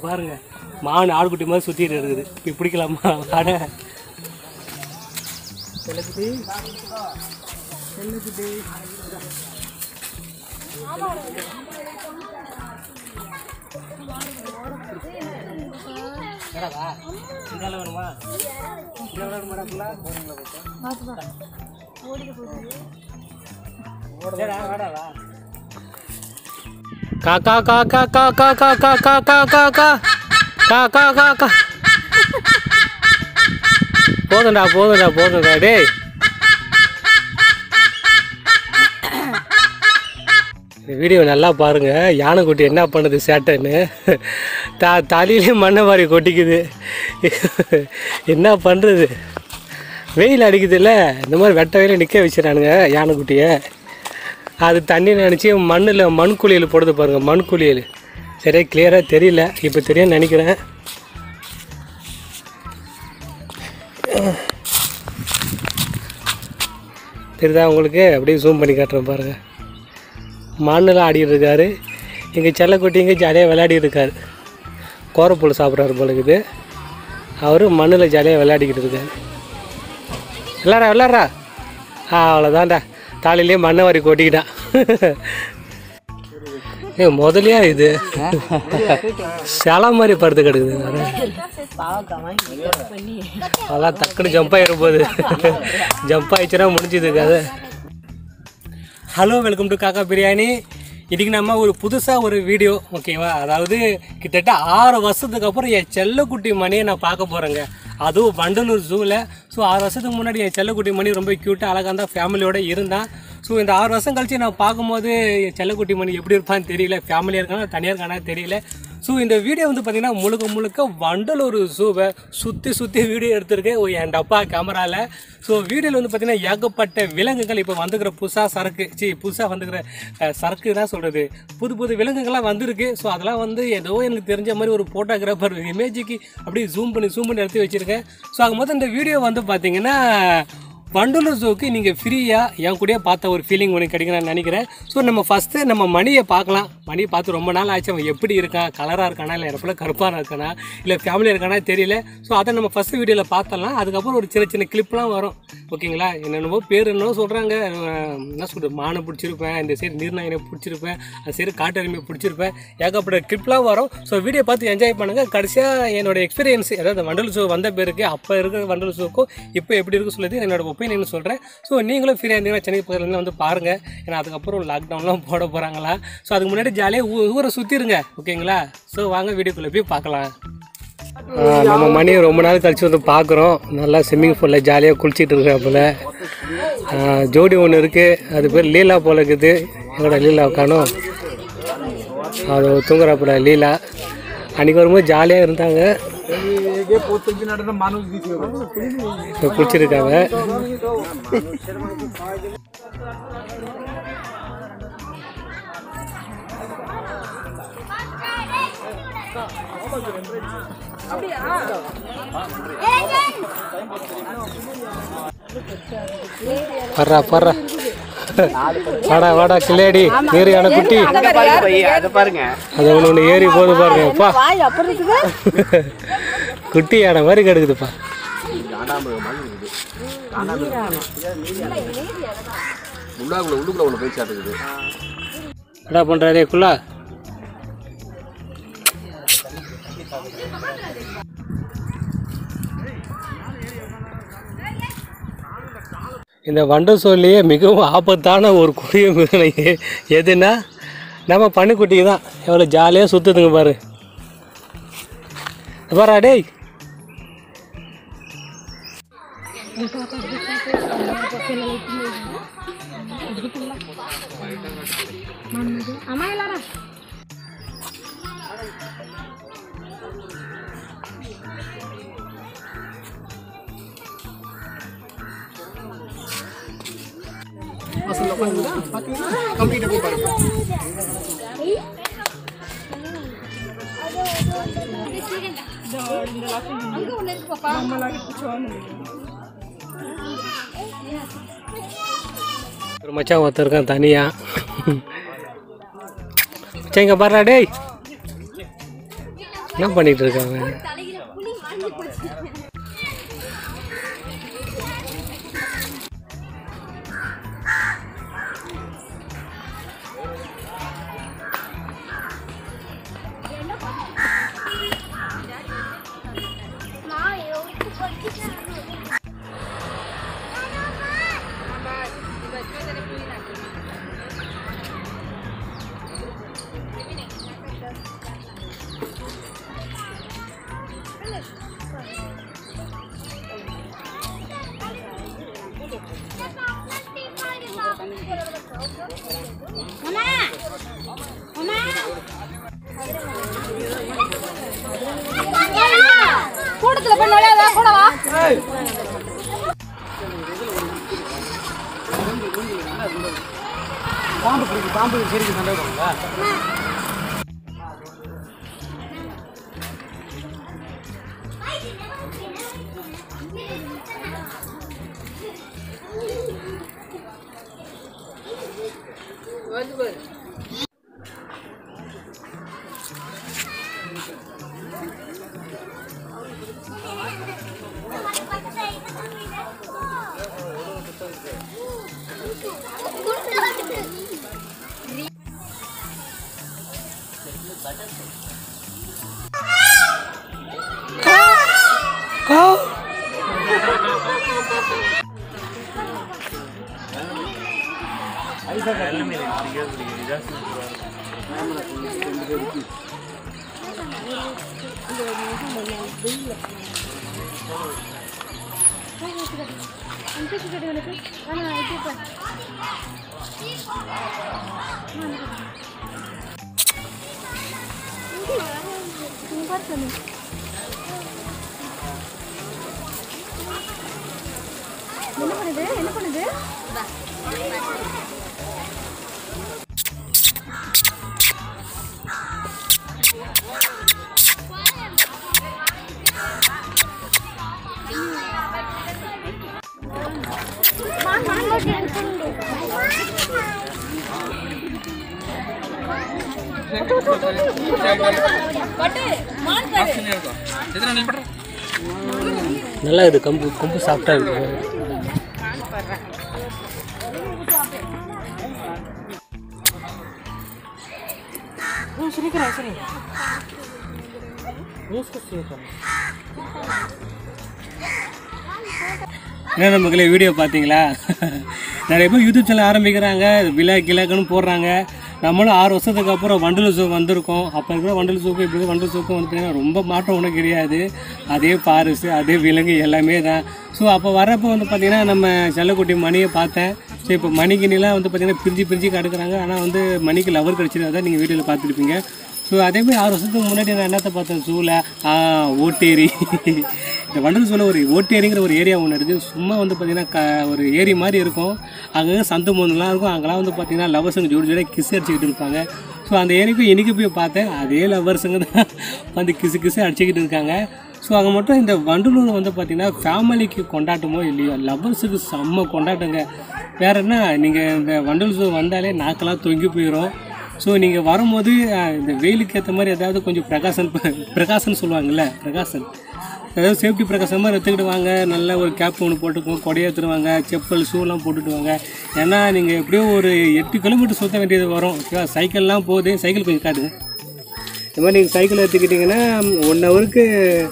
பாருங்க மான் ஆடுகுட்டி மாதிரி சுற்றிட்டு இருக்குது. இப்போ பிடிக்கலாமா? ஆட செல்லக்குட்டி செல்லக்குட்டி வேணாவா? இந்தால வேணுமா? இங்கே வேணுமாடா? வேடாவா? காக்கா காக்கா காக்கா காக்கா காக்கா காக்கா காக்கா காக்கா போதும்டா போதும்டா போதும்டா டேய். வீடியோ நல்லா பாருங்கள். யானைக்குட்டி என்ன பண்ணுது சேட்டைன்னு. தலையிலே மண்ணை மாதிரி கொட்டிக்குது. என்ன பண்ணுறது? வெயில் அடிக்குது இல்லை, இந்த மாதிரி வெட்ட வெயில நிற்க வச்சுறானுங்க யானைக்குட்டியை. அது தண்ணி நினச்சி மண்ணில் மண் குளியல் போடுது பாருங்கள். மண் குளியல் சரியா கிளியராக தெரியல, இப்போ தெரியும்னு நினைக்கிறேன். தெரியுதா உங்களுக்கு? அப்படியே ஜூம் பண்ணி காட்டுறேன் பாருங்கள். மண்ணில் ஆடிட்டு இருக்காரு. எங்கள் செல்லக்குட்டி இங்கே ஜாலியாக விளையாடிட்டு இருக்காரு. கோரப்புல் சாப்பிட்றாரு போல இருக்குது. அவர் மண்ணில் ஜாலியாக விளையாடிக்கிட்டு இருக்காரு. விளாட்றா அவ்வளோதான்டா. தாலிலே மண்ணை வாரி கொட்டிக்கிட்டான். முதலியா இது சில மாதிரி படுத்து கிடக்குது. அதெல்லாம் டக்குன்னு ஜம்ப் ஆகிடும் போது. ஜம்ப் ஆகிடுச்சுன்னா முடிஞ்சுது கதை. ஹலோ, வெல்கம் டு காக்கா பிரியாணி. இன்றைக்கி நம்ம ஒரு புதுசாக ஒரு வீடியோ, ஓகேவா? அதாவது கிட்டத்தட்ட 6 வருஷத்துக்கு அப்புறம் என் செல்லக்குட்டி மணியை நான் பார்க்க போகிறேங்க. அதுவும் வண்டலூர் ஜூவில். ஸோ 6 வருஷத்துக்கு முன்னாடி என் செல்லக்குட்டி மணி ரொம்ப க்யூட்டாக அழகாக தான் ஃபேமிலியோடு இருந்தான். ஸோ இந்த 6 வருஷம் கழிச்சு நான் பார்க்கும்போது என் செல்லக்குட்டி மணி எப்படி இருப்பான்னு தெரியல. ஃபேமிலியாக இருக்கானா தனியாக இருக்கானா தெரியல. ஸோ இந்த வீடியோ வந்து பார்த்திங்கன்னா முழுக்க வண்டலூர் ஜூவை சுற்றி வீடியோ எடுத்திருக்கேன் என் டப்பா கேமராவில். ஸோ வீடியோவில் வந்து பார்த்திங்கன்னா ஏகப்பட்ட விலங்குகள் இப்போ வந்துக்கிற புதுசாக வந்துக்கிற சரக்கு தான் சொல்கிறது. புது விலங்குகள்லாம் வந்திருக்கு. ஸோ அதெல்லாம் வந்து ஏதோ எனக்கு தெரிஞ்ச மாதிரி ஒரு ஃபோட்டோகிராஃபர் இமேஜுக்கு அப்படியே ஜூம் பண்ணி எடுத்து வச்சுருக்கேன். ஸோ ஆக மொத்தம் இந்த வீடியோ வந்து பார்த்திங்கன்னா வண்டலூர் ஜூக்கு நீங்கள் ஃப்ரீயாக என் கூடயே பார்த்த ஒரு ஃபீலிங் ஒன்று கிடைக்கும் நான் நினைக்கிறேன். ஸோ நம்ம ஃபஸ்ட்டு நம்ம மணியை பார்க்கலாம். மணியை பார்த்து ரொம்ப நாள் ஆச்சு. அவன் எப்படி இருக்கான், கலராக இருக்கானா, இல்லை எப்போ கருப்பாக இருக்கானா, இல்லை ஃபேமிலியாக இருக்கானா தெரியல. ஸோ அதை நம்ம ஃபஸ்ட்டு வீடியோவில் பார்த்தலாம். அதுக்கப்புறம் ஒரு சின்ன கிளிப்லாம் வரும், ஓகேங்களா? என்னென்னவோ பேர் என்னவோ சொல்கிறாங்க. என்ன சொல்கிறது, மானை பிடிச்சிருப்பேன், இந்த சைடு நீர்நாயினை பிடிச்சிருப்பேன், அந்த சைடு காட்டெருமையை பிடிச்சிருப்பேன், ஏகப்பட்ட கிளிப்லாம் வரும். ஸோ வீடியோ பார்த்து என்ஜாய் பண்ணுங்கள். கடைசியாக என்னோடய எக்ஸ்பீரியன்ஸ், அதாவது வண்டலூர் ஜூ வந்த பேருக்கு அப்போ இருக்கிற வண்டலூர் ஜூக்கும் இப்போ எப்படி இருக்குன்னு சொல்லுது என்னோட ஒப்பீனியன் சொல்கிறேன். ஸோ நீங்களும் ஃப்ரீயாக இருந்தீங்கன்னா சென்னை பக்கத்துலேருந்து வந்து பாருங்கள். ஏன்னா அதுக்கப்புறம் லாக்டவுன்லாம் போட போகிறாங்களா. ஸோ அதுக்கு முன்னாடி ஜாலியாக ஊரை சுற்றிருங்க, ஓகேங்களா? ஸோ வாங்க வீடியோக்குள்ளே போய் பார்க்கலாம். நம்ம மணி ரொம்ப நாள் கழிச்சு வந்து பார்க்குறோம். நல்லா ஸ்விம்மிங் பூலில் ஜாலியாக குளிச்சிட்டு இருக்கா போல். ஜோடி ஒன்று இருக்குது, அது பேர் லீலா போல் இருக்குது. எங்களோட லீலா உட்காணும், அது தூங்குறாப்புல லீலா. அன்றைக்கி வரும்போது ஜாலியாக இருந்தாங்க, குளிச்சிருக்காங்க. பர்றா வாடா கிளேடி நீர் யானை குட்டி. அது ஒன்று ஏறி போது பாருங்கப்பா. குட்டி யானை மாதிரி கிடக்குதுப்பா. என்ன பண்றாரு குள்ளா? இந்த வண்டசோல்லையே மிகவும் ஆபத்தான ஒரு கொடிய மிருகம் எதுனா நம்ம பன்னிக்குட்டிக்கு தான். எவ்வளோ ஜாலியாக சுற்றுதுங்க பாரு. பாரா டேய். ஒரு மச்சான் ஒருத்தர் இருக்கான் தனியா. மச்சான் இங்க பாருடா டேய். என்ன பண்ணிட்டு இருக்காங்க? கூட்டத்துல போய் நுழையாதா கூட வா. பாம்பு சரிக்கு சண்டை போடுங்களா? என்ன பண்ணுது? நல்லா இது கம்பு கம்பு சாப்பிட்டா இருக்கு. என்ன மக்களே வீடியோ பார்த்தீங்களா? நிறைய பேர் யூடியூப் சேனல் ஆரம்பிக்கிறாங்க, விழா கிழக்குன்னு போடுறாங்க. நம்மளும் 6 வருஷத்துக்கு அப்புறம் வண்டலூர் சோப்பு வந்திருக்கோம். அப்போ இருக்கிற வண்டலூர் சோப்பு இப்படி வண்டலூர் சோப்பு வந்து பார்த்தீங்கன்னா ரொம்ப மாற்றம் ஒன்றும் கிடையாது. அதே பாரிசு அதே விலங்கு எல்லாமே தான். ஸோ அப்போ வரப்போ வந்து பார்த்திங்கன்னா நம்ம செல்லக்குட்டி மணியை பார்த்தேன். ஸோ இப்போ மணிக்கினிலாம் வந்து பார்த்திங்கன்னா பிரிஞ்சு கடுக்குறாங்க. ஆனால் வந்து மணிக்கு லவர் கிடச்சிருந்தா நீங்கள் வீடியோவில் பார்த்துருப்பீங்க. ஸோ அதேமாதிரி 6 வருஷத்துக்கு முன்னாடி நான் என்னத்தை பார்த்தேன் ஜூவில் ஓட்டேரி. இந்த வண்டலூர் ஜூவில் ஒரு ஓட்டேரிங்கிற ஒரு ஏரியா ஒன்று இருக்குது. சும்மா வந்து பார்த்திங்கன்னா ஒரு ஏரி மாதிரி இருக்கும். அங்கங்கே சந்து மூணுலாம் இருக்கும். அங்கெல்லாம் வந்து பார்த்திங்கன்னா லவர்ஸுங்க ஜோடியாக கிஸ் அடிச்சுக்கிட்டு இருப்பாங்க. ஸோ அந்த ஏரிக்கு இன்றைக்கி போய் பார்த்தேன், அதே லவர்ஸுங்க தான் வந்து கிசு அடிச்சுக்கிட்டு இருக்காங்க. ஸோ அங்கே மட்டும் இந்த வண்டலூர் வந்து பார்த்திங்கன்னா ஃபேமிலிக்கு கொண்டாட்டமோ இல்லையோ, லவர்ஸுக்கு செம்ம கொண்டாட்டங்க. வேறு என்ன, நீங்கள் இந்த வண்டலூர் ஜூ வந்தாலே நாக்கெல்லாம் தொங்கி போயிடும். ஸோ நீங்கள் வரும்போது இந்த வெயிலுக்கு ஏற்ற மாதிரி ஏதாவது கொஞ்சம் பிரகாசன் சொல்லுவாங்கள்ல, பிரகாசன் அதாவது சேஃப்டி பிரகாசன் மாதிரி எடுத்துக்கிட்டு வாங்க. நல்ல ஒரு கேப் ஒன்று போட்டுக்குவோம், கொடையை எடுத்துருவாங்க, செப்பல் ஷூலாம் போட்டுட்டு வாங்க. ஏன்னா நீங்கள் எப்படியோ ஒரு 8 கிலோமீட்டர் சுற்ற வேண்டியது வரும். ஓகேவா? சைக்கிள்லாம் போகுது, சைக்கிள் கொஞ்சம் காட்டுங்க. இந்த மாதிரி நீங்கள் சைக்கிள் எடுத்துக்கிட்டிங்கன்னா 1 ஹவருக்கு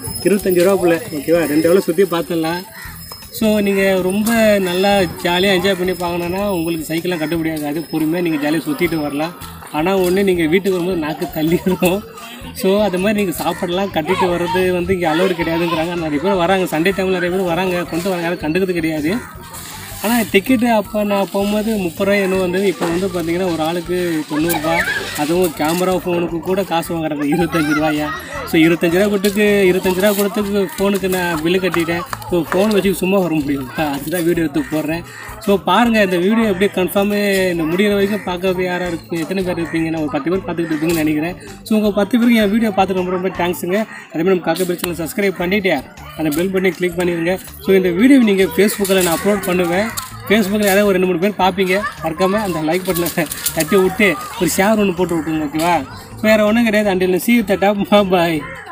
25 ரூபா போல். ஓகேவா? 2 ஹவர் சுற்றி பார்த்துடலாம். ஸோ நீங்கள் ரொம்ப நல்லா ஜாலியாக என்ஜாய் பண்ணி பார்க்கணுன்னா உங்களுக்கு சைக்கிள்லாம் கட்ட முடியாது. அது பொறுமையாக நீங்கள் ஜாலியாக சுற்றிட்டு வரலாம். ஆனால் ஒன்று நீங்கள் வீட்டுக்கு வரும்போது நாக்கு தள்ளிடும். ஸோ அது மாதிரி நீங்கள் சாப்பாடெல்லாம் கட்டிட்டு வர்றது வந்து இங்கே அலோடு கிடையாதுங்கிறாங்க. நிறைய பேர் வராங்க, சண்டே டைமில் நிறைய பேர் வராங்க, கொண்டு வராங்க, யாரும் கண்டுக்கிறது கிடையாது. ஆனால் டிக்கெட்டு அப்போ நான் போகும்போது 30 ரூபாய் என்ன வந்தது. இப்போ வந்து பார்த்திங்கன்னா ஒரு ஆளுக்கு 90 ரூபா. அதுவும் கேமரா ஃபோனுக்கு கூட காசு வாங்குறாங்க 25 ரூபாயா. ஸோ 25 ரூபா கொடுத்துக்கு ஃபோனுக்கு நான் பில்லு கட்டிட்டேன். ஸோ ஃபோன் வச்சு சும்மா வர முடியும், அதுதான் வீடியோ எடுத்து போடுறேன். ஸோ பாருங்கள், இந்த வீடியோ எப்படியே கன்ஃபார்மு இந்த முடிகிற வரைக்கும் பார்க்கறது யாராக இருக்குது, எத்தனை பேர் இருப்பீங்க? நான் ஒரு 10 பேர் பார்த்துக்கிட்டு இருப்பீங்கன்னு நினைக்கிறேன். ஸோ உங்கள் 10 பேருக்கு என் வீடியோ பார்த்துட்டு ரொம்ப தேங்க்ஸுங்க. அதேமாதிரி நம்ம காக்கா பேர் சேனல் சப்ஸ்கிரைப் பண்ணிவிட்டு அந்த பெல் பட்டனை கிளிக் பண்ணிடுங்க. ஸோ இந்த வீடியோ நீங்கள் ஃபேஸ்புக்கில் நான் அப்லோட் பண்ணுவேன். ஃபேஸ்புக்கில் யாராவது ஒரு 2-3 பேர் பார்ப்பீங்க. மறக்காமல் அந்த லைக் பட்டனை தட்டி விட்டு ஒரு ஷேர் ஒன்று போட்டு விட்டுருங்க. ஓகேவா? வேறு ஒன்றும் கிடையாது. Until see you, tata, bye.